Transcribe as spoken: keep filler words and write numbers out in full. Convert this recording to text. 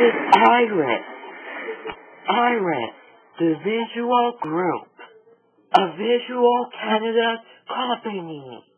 is Iris. Iris, the Visual Group, a Visual Canada company.